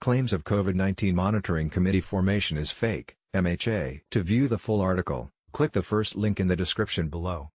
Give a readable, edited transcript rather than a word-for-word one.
Claims of COVID-19 Monitoring Committee formation is fake, MHA. To view the full article, click the first link in the description below.